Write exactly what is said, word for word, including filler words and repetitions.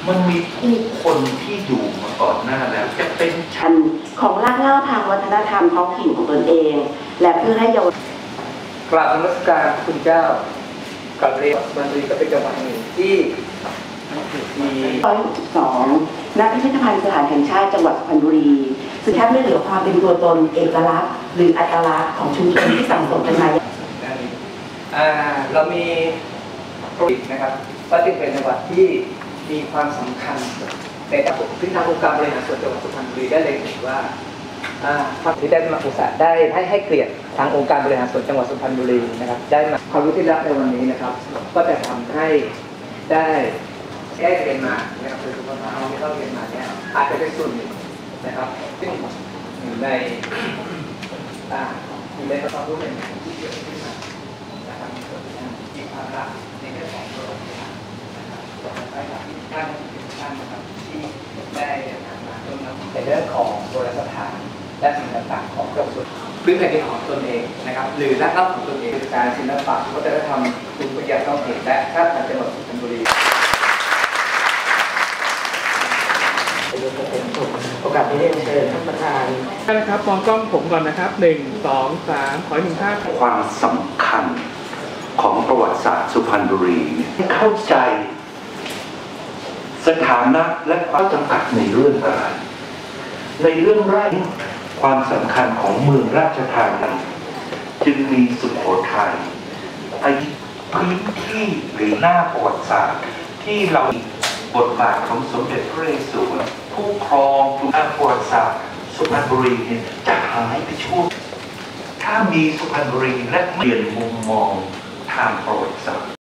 มันมีผู้คนที่อยู่มาก่อนหน้าแล้วจะเป็นชั้นของรากเหง้าทางวัฒนธรรมท้องถิ่นของตนเอง และเพื่อให้เยาวชนกราบนมัสการคุณเจ้ากับเรียนบันดีก็เป็นจังหวัดหนึ่งที่มีร้อยหกสิบสองณพิพิธภัณฑ์สถานแห่งชาติจังหวัดสุพรรณบุรีซึ่งแทบไม่เหลือความเป็นตัวตนเอกลักษณ์หรืออัตลักษณ์ของชุมชนที่สั่งสมกันมาเรามีโปรเจกต์นะครับก็จึงเป็นจังหวัดที่มีความสำคัญในระบบซึ่งทางองค์การบริหารส่วนจังหวัดสุพรรณบุรีได้เลยเห็นว่าที่ได้มาอุตส่าห์ได้ให้ให้เกียรติทางองค์การบริหารส่วนจังหวัดสุพรรณบุรีนะครับได้มาความรู้ที่รับในวันนี้นะครับก็จะทำให้ได้แก้เรียนมานะครับคือคนเราที่เราเรียนมาเนี่ยอาจจะเป็นส่วนหนึ่งนะครับซึ่งอยู่ในอยู่ในความรู้ใหม่ๆที่เกิดขึ้นมานะครับมีความรักในเรื่องของประวัติศาสตร์นะครับต่อไปกับท่านท่านนะครับที่ได้ทำมาต้นในเรื่องของโบราณสถานและสิ่งต่างๆของกระทรวงพื้นแผ่นดินของตนเองนะครับหรือรากเหง้าของตนเองการศิลปะวัฒนธรรมภูมิปัญญาท้องถิ่นและชาติพันธุ์จังหวัดสุพรรณบุรีโอกาสที่ได้เชิญท่านประธานนะครับมองกล้องผมก่อนนะครับหนึ่งสองสามขอหนึ่งท่าความสำคัญของประวัติศาสตร์สุพรรณบุรีเข้าใจสถานะและความจำกัดในเรื่องอะไรในเรื่องแรกความสำคัญของเมืองราชธานีจึงมีสุโขทัยไอ้พื้นที่หรือหน้าประวัติศาสตร์ที่เราบทบาทของสมเด็จพระนเรศวรผู้ครองกรุงประวัติศาสตร์สุพรรณบุรีเนี่ยจะหายไปชั่วถ้ามีสุพรรณบุรีและเปลี่ยนมุมมองทางประวัติศาสตร์